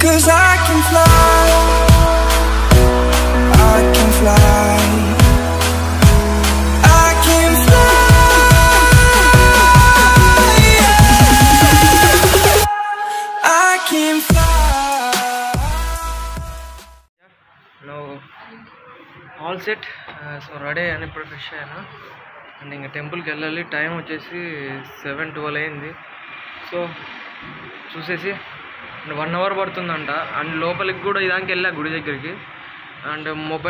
'Cause I can fly, I can fly, I can fly, yeah. I can fly. Now all set, so ready and fresh ayana and inga temple ki ellali. Time vachesi 7:12 ayindi. So చూసేసి 1 hour పడుతుందంట. And లోపలికి కూడా ఇదానికి వెళ్ళా గుడి దగ్గరికి. And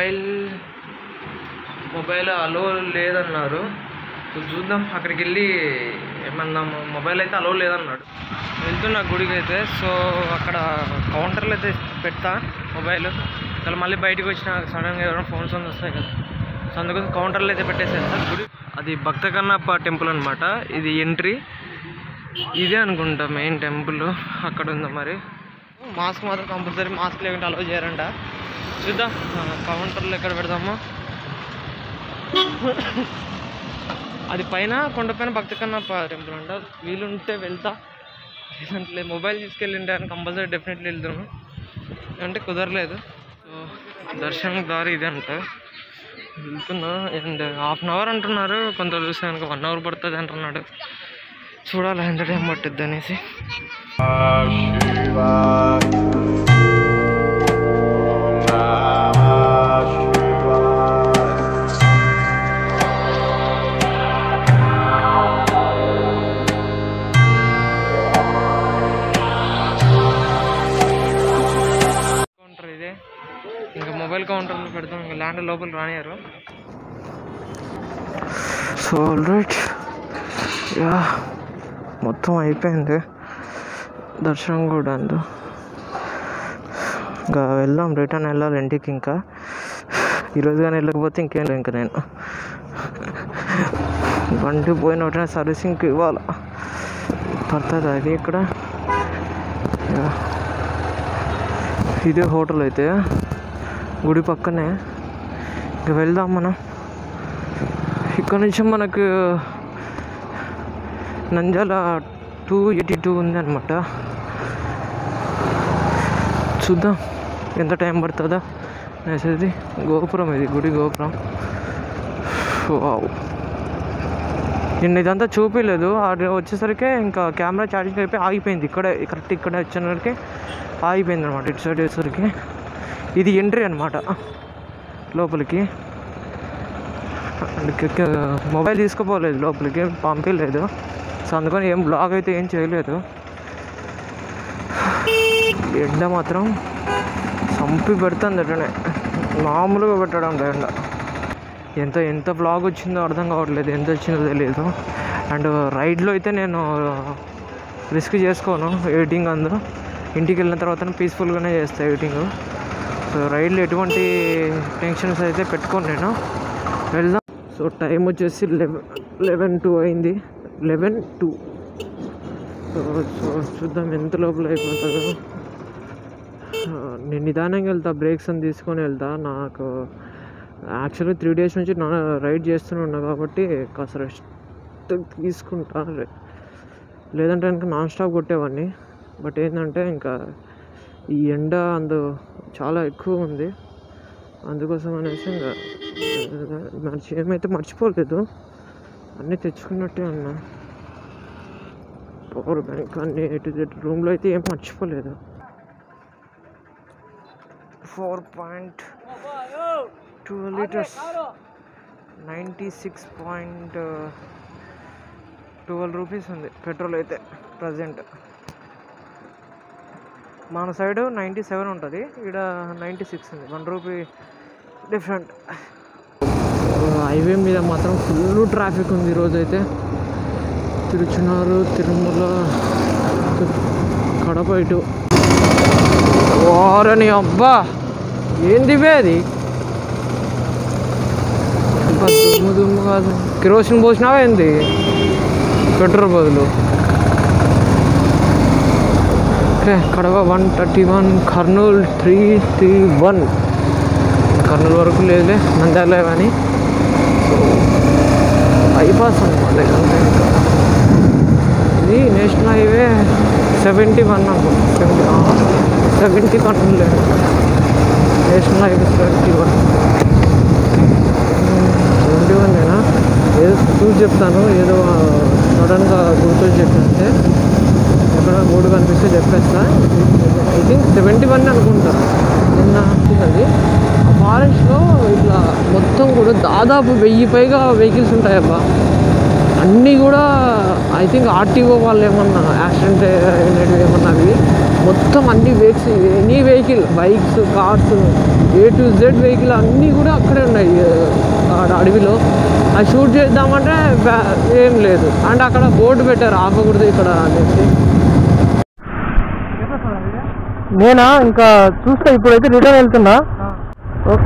mobile అలో లేదన్నారు. So చూద్దాం, అక్కడికి వెళ్ళి ఏమన్నా. మొబైల్ అయితే అలో లేదన్నాడు. వెళ్తున్నా గుడికి అయితే. సో అక్కడ కౌంటర్లు అయితే పెడతా మొబైల్. అసలు మళ్ళీ బయటకు వచ్చిన సడన్గా ఎవరైనా ఫోన్స్ వస్తాయి కదా. సో అందుకోసం కౌంటర్లు అయితే పెట్టేసాను సార్. గుడి అది భక్త కన్నప్ప టెంపుల్ అనమాట. ఇది ఎంట్రీ ఇదే అనుకుంటా మెయిన్ టెంపుల్. అక్కడ ఉందా మరి. మాస్క్ మాత్రం కంపల్సరీ, మాస్క్ లేకుంటే అలౌ చేయరంట. చూద్దాం కౌంటర్లు ఎక్కడ పెడదామో. అది పైన కొండపైన భక్త కన్నప్ప టెంపుల్ అంట. వీలుంటే వెళ్తా, లేదంటే మొబైల్ తీసుకెళ్ళింటే అని కంపల్సరీ డెఫినెట్లీ వెళ్తాను. అంటే కుదరలేదు. సో దర్శనం దారి ఇదే అంట. వెళ్తున్నా. అండ్ 1/2 hour అంటున్నారు. కొంత చూస్తే కనుక 1 hour పడుతుంది అంటున్నాడు. చూడాలి ఎంత టైం పట్టుద్ది అనేసి. కౌంటర్ ఇదే. ఇంకా మొబైల్ కౌంటర్లో పెడతాం. ఇంకా ల్యాండ్ లోపల రానియారు. సో ఆల్రైట్, యా మొత్తం అయిపోయింది దర్శనం కూడా. ఇంకా వెళ్దాం, రిటర్న్ వెళ్ళాలి ఇంటికి. ఇంకా ఈరోజు కానీ వెళ్ళకపోతే ఇంకేం లేదు. ఇంకా నేను బండి పోయిన వెంటనే సర్వీసింగ్కి ఇవ్వాలి పడుతుంది. అది ఇక్కడ ఇదే హోటల్ అయితే గుడి పక్కనే. ఇంకా వెళ్దాం మనం. ఇక్కడ నుంచి మనకు నంద్యాల 282 ఉంది అనమాట. చూద్దాం ఎంత టైం పడుతుందా అనేసి. గోపురం ఇది, గుడి గోపురం. వావ్, నిన్న ఇదంతా చూపించలేదు. అది వచ్చేసరికి ఇంకా కెమెరా ఛార్జింగ్ అయిపోయి ఆగిపోయింది. కరెక్ట్ ఇక్కడ వచ్చేసరికి ఆగిపోయింది అనమాట. ఇటు సైడ్ వచ్చేసరికి ఇది ఎంట్రీ అనమాట లోపలికి. మొబైల్ తీసుకుపోలేదు లోపలికి, పంపించలేదు. సో అందుకని ఏం బ్లాగ్ అయితే ఏం చేయలేదు. ఎండ మాత్రం చంపి పెడుతుంది అటనే, మామూలుగా పెట్టడం ఎండ. ఎంత బ్లాగ్ వచ్చిందో అర్థం కావట్లేదు, ఎంత వచ్చిందో తెలియదు. అండ్ రైడ్లో అయితే నేను రిస్క్ చేసుకోను ఎడిటింగ్. ఇంటికి వెళ్ళిన తర్వాత పీస్ఫుల్గానే చేస్తాను ఎడిటింగ్. సో రైడ్లో ఎటువంటి టెన్షన్స్ అయితే పెట్టుకోను నేను. వెళ్దాం. సో టైం వచ్చేసి 11:02 అయింది. 11:02. సో చూద్దాం ఎంత లోపల అయిపోతుందో. నేను నిదానంగా వెళ్తా, బ్రేక్స్ అని తీసుకొని వెళ్తా. నాకు యాక్చువల్లీ 3 days నుంచి రైడ్ చేస్తూనే ఉన్నా కాబట్టి కాస్త రెస్ట్ తీసుకుంటా. లేదంటే కనుక నాన్ స్టాప్ కొట్టేవాడిని. బట్ ఏంటంటే ఇంకా ఈ ఎండ చాలా ఎక్కువ ఉంది. అందుకోసం అనేసి ఇంకా ఏమైతే మర్చిపోలేదు, అన్నీ తెచ్చుకున్నట్టే ఉన్నా. పవర్ బ్యాంక్ అన్నీ రూమ్లో అయితే ఏం మర్చిపోలేదు. 4.2 liters, 96.12 rupees ఉంది పెట్రోల్ అయితే ప్రజెంట్. మన సైడ్ 97 ఉంటుంది, ఇక్కడ 96 ఉంది. 1 రూపీ డిఫరెంట్. హైవే మీద మాత్రం ఫుల్ ట్రాఫిక్ ఉంది ఈరోజు అయితే. తిరుచునారు, తిరుమల, కడప ఇటు. వారని అబ్బా, ఏంది అది? దుమ్ము కాదు, కిరోసిన్ పోసినావా ఏంది పెట్రోల్ బదులు? ఓకే, కడప 131, కర్నూలు 331. కర్నూలు వరకు లేదులే, నంద్యాల కానీ. సో బైపాస్ అనమాట ఇది. నేషనల్ హైవే 71 అనుకుంటా, 71 లేదు, నేషనల్ హైవే 71 ఏదో చూసి చెప్తాను, ఏదో సడన్గా గుర్తొచ్చి చెప్తే ఎక్కడ బోర్డు కనిపిస్తే చెప్పేస్తా. ఐ థింక్ 71 అనుకుంటా. నిన్న అది ఆ ఫారెస్ట్లో ఇట్లా మొత్తం కూడా దాదాపు 1000 పైగా వెహికల్స్ ఉంటాయబ్బా. అన్నీ కూడా ఐ థింక్ ఆర్టీఓ వాళ్ళు ఏమన్నా యాక్సిడెంట్ అయినవి ఏమన్నా అవి మొత్తం అన్ని any vehicle, bikes, cars, A to Z vehicle అన్నీ కూడా అక్కడే ఉన్నాయి అడవిలో. అది షూట్ చేద్దామంటే ఏం లేదు. అండ్ అక్కడ బోర్డు పెట్టారు ఆపకూడదు ఇక్కడ అనేసి. నేనా ఇంకా చూస్తా, ఇప్పుడైతే రిటర్న్ వెళ్తున్నా. ఓకే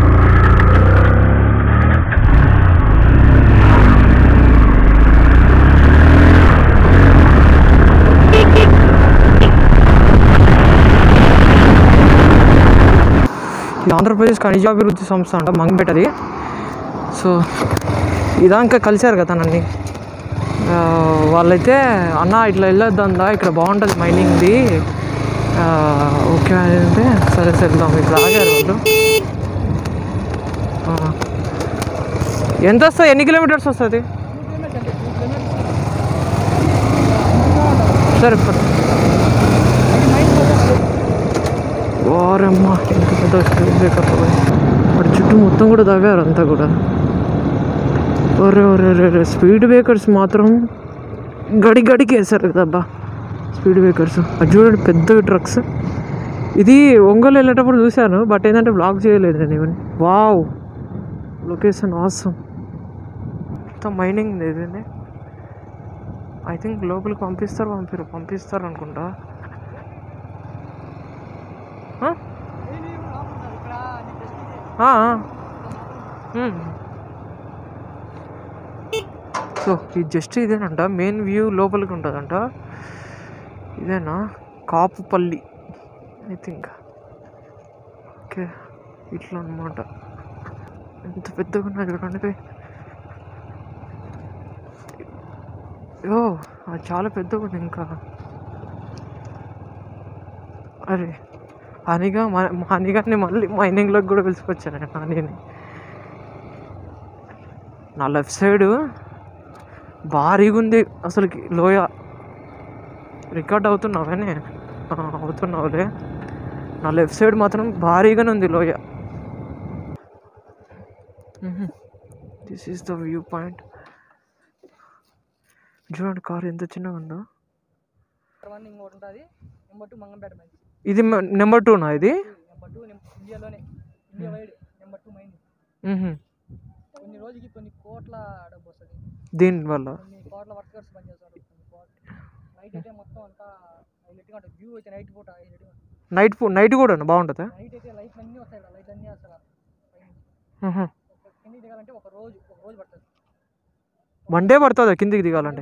ఆంధ్రప్రదేశ్ ఖనిజాభివృద్ధి సంస్థ అంట మంగపేటది. సో ఇదాకా కలిశారు కదా నన్ను వాళ్ళైతే, అన్న ఇట్లా వెళ్ళొద్దా, ఇక్కడ బాగుంటుంది మైనింగ్ది, ఓకే అంటే సరే వెళ్దాం. ఇక్కడ ఆగారు వాళ్ళు. ఎంత వస్తుంది, ఎన్ని కిలోమీటర్స్ వస్తుంది? సరే వారమ్మా ఎంత పెద్ద స్పీడ్ బ్రేకర్ వాటి చుట్టూ మొత్తం కూడా తవ్వారు అంతా కూడా. ఒరే స్పీడ్ బ్రేకర్స్ మాత్రం గడికి వేసారు కదబ్బా స్పీడ్ బ్రేకర్స్. అది చూడండి పెద్ద ట్రక్స్. ఇది ఒంగోలు వెళ్ళేటప్పుడు చూశాను, బట్ ఏంటంటే బ్లాక్ చేయలేదు నేను ఇవన్నీ. Wow location awesome. మొత్తం మైనింగ్ ఇదండి. ఐ థింక్ లోపలికి పంపిస్తారు అనుకుంటా. సో ఇది జస్ట్ ఇదేనంట, మెయిన్ వ్యూ లోపలికి ఉంటుందంట. ఇదేనా కాపుపల్లి ఐ థింక్. ఓకే ఇట్లా అనమాట. ఎంత పెద్దగా ఉన్నది చూడండి. అది చాలా పెద్దగా ఉంది. ఇంకా అరే హనీగాన్ని మళ్ళీ మైనింగ్లోకి కూడా పిలుచుకొచ్చాను నేను హనీని. నా లెఫ్ట్ సైడు భారీగా ఉంది అసలుకి లోయ. రికార్డ్ అవుతున్నావులే. నా లెఫ్ట్ సైడ్ మాత్రం భారీగానే ఉంది లోయ. This is the view point. చూడండి కారు ఎంత చిన్నగా ఉందో. ఇది నెంబర్ 2నా? ఇది దీనివల్ల నైట్ కూడా బాగుంటుందా? వన్ డే పడుతుందా కిందికి దిగాలంటే?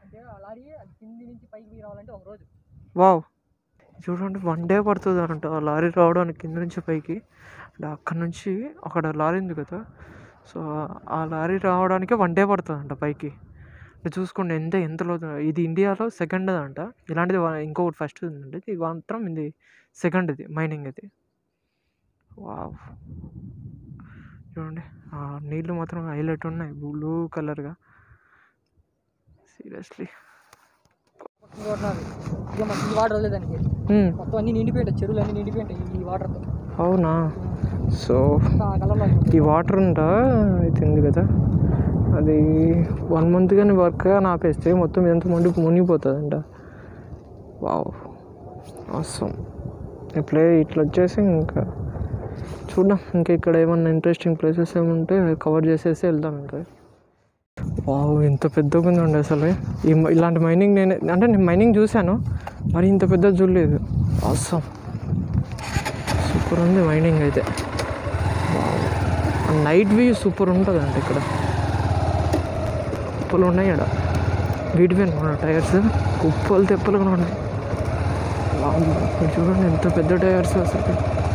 వావ్ చూడండి, వన్ డే పడుతుంది అంట లారీ రావడానికి కింద నుంచి పైకి. అక్కడ నుంచి అక్కడ లారీ ఉంది కదా, సో ఆ లారీ రావడానికి వన్ డే పడుతుందంట పైకి. చూసుకోండి ఎంతలో. ఇది ఇండియాలో సెకండ్ అంట ఇలాంటిది. ఇంకొకటి ఫస్ట్ ఉందండి, ఇది మాత్రం ఇది సెకండ్. ఇది మైనింగ్ ఇది. వావ్ చూడండి నీళ్ళు మాత్రం హైలైట్ ఉన్నాయి బ్లూ కలర్గా. సీరియస్లీ వాటర్ వదిలేదానికి మొత్తం అన్ని నిండిపోయింటాయి, చెరువులు అన్ని నిండిపోయింటాయి ఈ వాటర్తో. అవునా? సో ఈ వాటర్ ఉంటా అయితే ఉంది కదా, అది 1 month కానీ వర్క్ కానీ ఆపేస్తే మొత్తం ఎంత మునిగిపోతుందంట. వావ్ అవసరం. ఇట్లా వచ్చేసి ఇంకా చూద్దాం, ఇంకా ఇక్కడ ఏమన్నా ఇంట్రెస్టింగ్ ప్లేసెస్ ఏముంటే కవర్ చేసేసి వెళ్దాం ఇంకా. వావ్ ఎంత పెద్దగా ఉందండి అసలు. ఇలాంటి మైనింగ్ నేను మైనింగ్ చూశాను, మరి ఇంత పెద్ద చూడలేదు. అవసరం సూపర్ ఉంది మైనింగ్ అయితే. నైట్ వ్యూ సూపర్ ఉంటుందండి ఇక్కడ. కుప్పలు ఉన్నాయి ఇక్కడ, వీటిపైన ఉన్నాయి టైర్స్, కుప్పలు తెప్పలు కూడా ఉన్నాయి. చూడండి ఎంత పెద్ద టైర్స్ అసలు.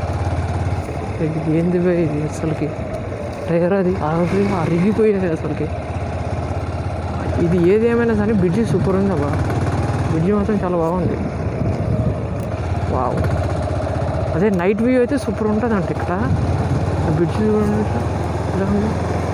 ఏంది ఇది అసలుకి టైర్, అది అరిగిపోయేది అసలుకి. ఇది ఏది ఏమైనా సరే బ్రిడ్జి సూపర్ ఉంది అబ్బా. బ్రిడ్జి మాత్రం చాలా బాగుంది. వావ్ అదే నైట్ వ్యూ అయితే సూపర్ ఉంటుందంట ఇక్కడ. బ్రిడ్జ్ చూడండి ఇలా ఉంది.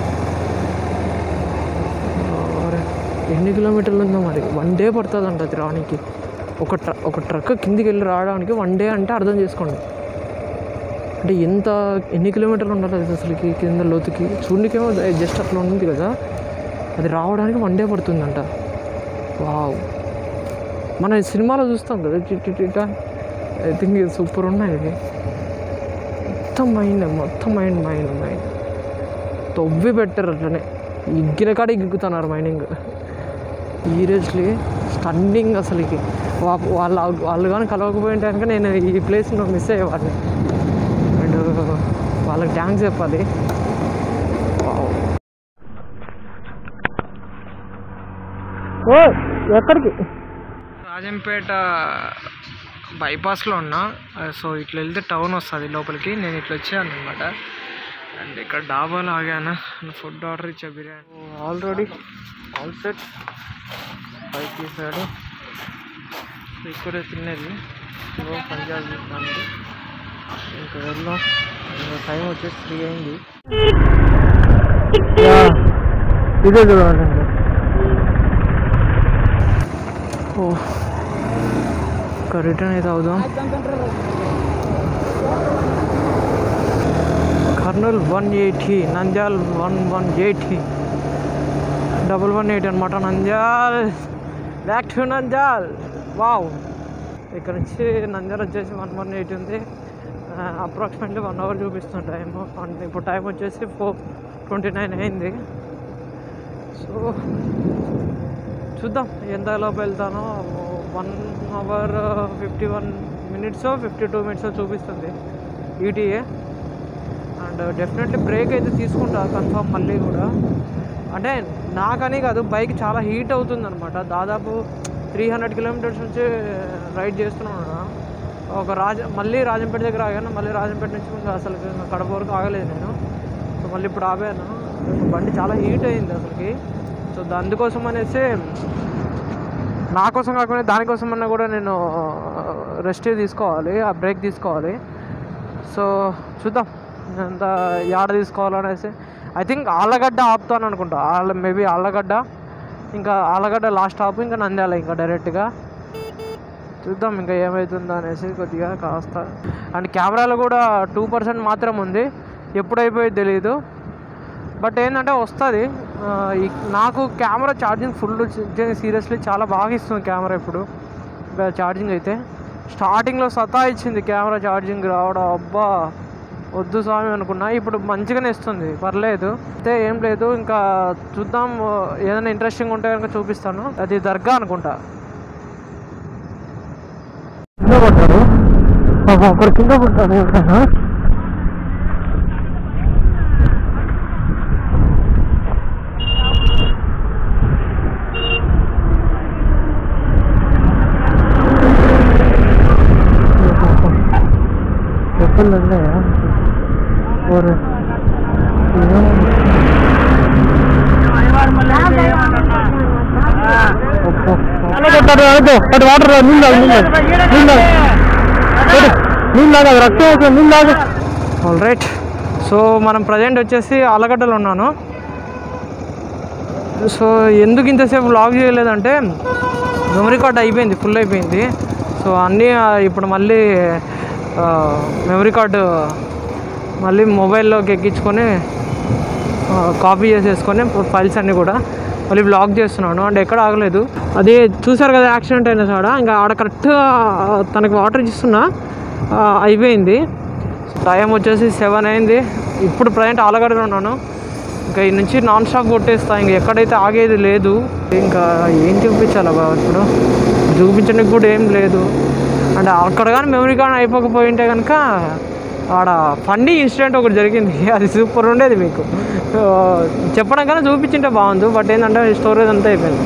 ఎన్ని కిలోమీటర్లు ఉందో మరి. 1 డే పడుతుందంట అది రానికి. ఒక ట్రక్ కిందికి వెళ్ళి రావడానికి 1 డే అంటే అర్థం చేసుకోండి. అంటే ఎన్ని కిలోమీటర్లు ఉండాలి అది అసలుకి కింద లోతుకి. చూడనికేమో జస్ట్ అట్లా ఉంది కదా, అది రావడానికి 1 డే పడుతుందంట. వావ్, మన సినిమాలో చూస్తాం కదా చిట్టా. ఐ థింక్ ఇది సూపర్ ఉన్నాయి. ఇది మొత్తం మైండ్ తవ్వి పెట్టారు అట్లనే. ఇగ్గిన కాడ ఇగ్గుతున్నారు మైనింగ్. సీరియస్లీ స్టన్నింగ్ అసలుకి. వాళ్ళు కానీ కలవకపోయిన కనుక నేను ఈ ప్లేస్ను మిస్ అయ్యేవాడిని. అండ్ వాళ్ళకి థ్యాంక్స్ చెప్పాలి. ఓ ఎక్కడికి? రాజంపేట బైపాస్లో ఉన్నా. సో ఇట్లా వెళ్తే టౌన్ వస్తుంది లోపలికి. నేను ఇట్లా వచ్చాను అనమాట. అండ్ ఇక్కడ డాబాలో ఆగాను. ఫుడ్ ఆర్డర్ ఇచ్చా, బిర్యానీ ఆల్రెడీ ఆల్ సెట్. పైకి తీసాడు. ఇక్కడే తినేది పంజాబ్ చూస్తాను. ఇంకా వెళ్ళాం. టైం వచ్చేసి 3 అయింది. ఇదే చూడండి. ఓ ఇంకా రిటర్న్ అయితే అవుదాం. కర్నూలు 180, నంద్యాల 180, 118 అనమాట. Nandyal back to Nandyal. Wow, ఇక్కడ నుంచి నంద్యాల వచ్చేసి 180 ఉంది. అప్రాక్సిమేట్లీ 1 అవర్ చూపిస్తుంది టైము. ఇప్పుడు టైం వచ్చేసి 4:29 అయింది. సో చూద్దాం ఎంతలోపు వెళ్తానో. 1 అవర్ 51 మినిట్స్ 52 మినిట్స్ చూపిస్తుంది ఈటీఏ. అండ్ డెఫినెట్లీ బ్రేక్ అయితే తీసుకుంటా కన్ఫామ్ మళ్ళీ కూడా. అంటే నాకని కాదు, బైక్ చాలా హీట్ అవుతుంది అనమాట. దాదాపు 300 కిలోమీటర్స్ నుంచి రైడ్ చేస్తున్నాను. మళ్ళీ రాజంపేట దగ్గర ఆగాను. మళ్ళీ రాజంపేట నుంచి అసలు కడప వరకు ఆగలేదు నేను. సో మళ్ళీ ఇప్పుడు ఆగాను. బండి చాలా హీట్ అయింది అసలుకి. సో అందుకోసం అనేసి, నా కోసం కాకుండా దానికోసం అన్నా కూడా నేను రెస్ట్ తీసుకోవాలి, ఆ బ్రేక్ తీసుకోవాలి. సో చూద్దాం ఎంత యాడ తీసుకోవాలనేసి. ఐ థింక్ ఆళ్ళగడ్డ ఆపుతాను అనుకుంటా. మేబీ ఆళ్ళగడ్డ, ఇంకా ఆళ్ళగడ్డ లాస్ట్ ఆపు, ఇంకా నంద్యాల ఇంకా డైరెక్ట్గా. చూద్దాం ఇంకా ఏమవుతుందో అనేసి కొద్దిగా కాస్త. అండ్ కెమెరాలో కూడా 2% మాత్రం ఉంది. ఎప్పుడైపోయేది తెలీదు. బట్ ఏంటంటే వస్తుంది. నాకు కెమెరా ఛార్జింగ్ ఫుల్ సీరియస్లీ చాలా బాగా ఇస్తుంది కెమెరా ఇప్పుడు ఛార్జింగ్ అయితే. స్టార్టింగ్లో ఇచ్చింది కెమెరా ఛార్జింగ్ రావడం. అబ్బా వద్దు స్వామి అనుకున్నా. ఇప్పుడు మంచిగానే ఇస్తుంది, పర్లేదు. అయితే ఏం లేదు, ఇంకా చూద్దాం. ఏదైనా ఇంట్రెస్టింగ్ ఉంటే కనుక చూపిస్తాను. అది దర్గా అనుకుంటా. కింద పడ్డారు అక్కడ, కింద పడ్డారు ఎవరైనా. చెప్పండి ఉన్నాయా? Water all right. సో మనం ప్రజెంట్ వచ్చేసి ఆళ్ళగడ్డలో ఉన్నాను. సో ఎందుకు ఇంతసేపు వ్లాగ్ చేయలేదంటే మెమరీ కార్డ్ అయిపోయింది, ఫుల్ అయిపోయింది. సో అన్నీ ఇప్పుడు మళ్ళీ మెమరీ కార్డు మళ్ళీ మొబైల్లోకి ఎక్కించుకొని కాపీ చేసేసుకొని ఫైల్స్ అన్నీ కూడా మళ్ళీ వ్లాగ్ చేస్తున్నాను. అండ్ ఎక్కడ ఆగలేదు. అది చూసారు కదా యాక్సిడెంట్ అయిన సాడ. ఇంకా ఆడ కరెక్ట్గా తనకి వాటర్ ఇస్తున్నా అయిపోయింది. టైం వచ్చేసి 7 అయింది. ఇప్పుడు ప్రజెంట్ ఆళ్ళగడ్డలో ఉన్నాను. ఇంకా ఈ నుంచి నాన్ స్టాప్ కొట్టేస్తా. ఇంకా ఎక్కడైతే ఆగేది లేదు. ఇంకా ఏం చూపించాలి బాబా ఇప్పుడు? చూపించడానికి కూడా ఏం లేదు. అంటే అక్కడ కానీ మెమరీ కార్డ్ అయిపోకపోయి ఉంటే కనుక ఆడ ఫన్నీ ఇన్సిడెంట్ ఒకటి జరిగింది. అది సూపర్ ఉండేది. మీకు చెప్పడం కన్నా చూపించింటే బాగుంది. బట్ ఏంటంటే స్టోరేజ్ అంతా అయిపోయింది.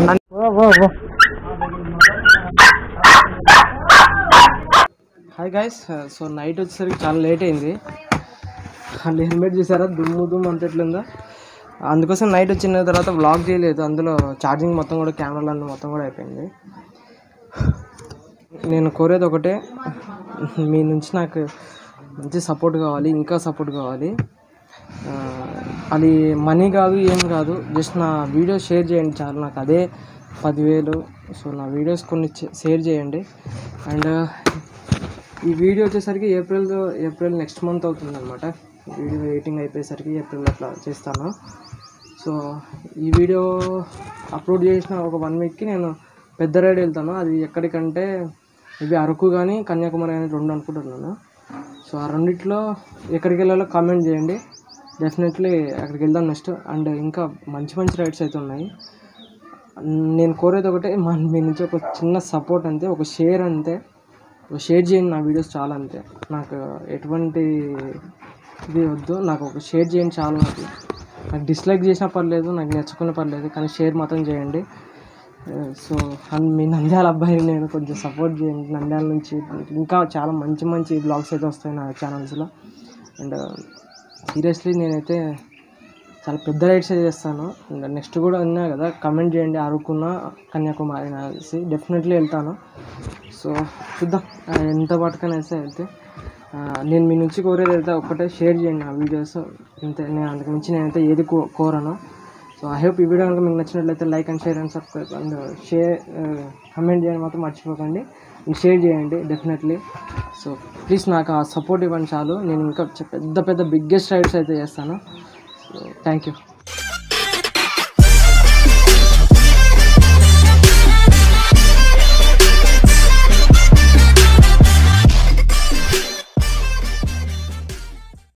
Hi guys. సో నైట్ వచ్చేసరికి చాలా లేట్ అయింది. హెల్మెట్ చూసారా దుమ్ము అంత ఎట్లుందో. అందుకోసం నైట్ వచ్చిన తర్వాత వ్లాగ్ చేయలేదు. అందులో ఛార్జింగ్ మొత్తం కూడా కెమెరాలన్నీ మొత్తం కూడా అయిపోయింది. నేను కోరేది ఒకటే, మీ నుంచి నాకు మంచి సపోర్ట్ కావాలి, ఇంకా సపోర్ట్ కావాలి. అది మనీ కాదు, ఏం కాదు, జస్ట్ నా వీడియో షేర్ చేయండి చాలు, నాకు అదే 10,000. సో నా వీడియోస్ కొన్ని షేర్ చేయండి. అండ్ ఈ వీడియో వచ్చేసరికి ఏప్రిల్ నెక్స్ట్ మంత్ అవుతుంది అనమాట. వీడియో ఎడిటింగ్ అయిపోయేసరికి ఏప్రిల్ అట్లా చేస్తాను. సో ఈ వీడియో అప్లోడ్ చేసిన ఒక 1 వీక్కి నేను పెద్ద రైడ్ వెళ్తాను. అది ఎక్కడికంటే ఇవి అరకు కానీ కన్యాకుమారి కానీ 2 అనుకుంటున్నాను. సో ఆ రెండిట్లో ఎక్కడికి వెళ్ళాలో కామెంట్ చేయండి, డెఫినెట్లీ అక్కడికి వెళ్దాం నెక్స్ట్. అండ్ ఇంకా మంచి మంచి రైడ్స్ అయితే ఉన్నాయి. నేను కోరేది ఒకటే, మీ నుంచి ఒక చిన్న సపోర్ట్ అంతే, ఒక షేర్ అంతే. ఒక షేర్ చేయండి నా వీడియోస్ చాలా అంతే. నాకు ఎటువంటి ఇది వద్దు, నాకు ఒక షేర్ చేయండి చాలు. నాకు డిస్లైక్ చేసినా పర్లేదు, నాకు నచ్చుకున్నా పర్లేదు, కానీ షేర్ మాత్రం చేయండి. సో మీ నంద్యాల అబ్బాయిని నేను కొంచెం సపోర్ట్ చేయండి. నంద్యాల నుంచి ఇంకా చాలా మంచి మంచి బ్లాగ్స్ అయితే వస్తాయి నా ఛానల్స్లో. అండ్ సీరియస్లీ నేనైతే చాలా పెద్ద రైడ్స్ చేస్తాను. అండ్ నెక్స్ట్ కూడా ఉన్నా కదా, కమెంట్ చేయండి, అరుకున్న కన్యాకుమారి అనేసి డెఫినెట్లీ వెళ్తాను. సో చూద్దాం ఎంత పట్టుకనే వెళ్తే. నేను మీ నుంచి కోరేది అయితే ఒక్కటే, షేర్ చేయండి నా వీడియోస్ అంతే. నేను అంతకు మించి నేనైతే ఏది కోరను. సో ఐ హోప్ ఈ వీడియో కనుక మీకు నచ్చినట్లయితే like and share and subscribe and comment చేయడం మాత్రం మర్చిపోకండి. అండ్ షేర్ చేయండి డెఫినెట్లీ. సో ప్లీజ్ నాకు ఆ సపోర్ట్ ఇవ్వండి చాలు. నేను ఇంకా పెద్ద బిగ్గెస్ట్ రైడ్స్ అయితే చేస్తాను. So thank you.